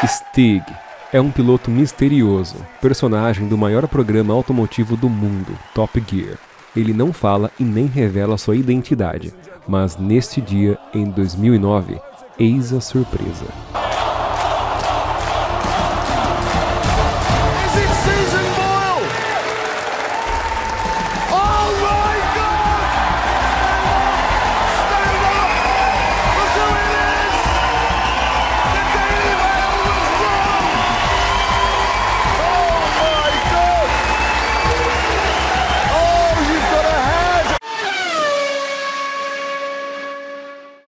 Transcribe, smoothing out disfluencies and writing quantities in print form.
Stig é um piloto misterioso, personagem do maior programa automotivo do mundo, Top Gear. Ele não fala e nem revela sua identidade, mas neste dia, em 2009, eis a surpresa.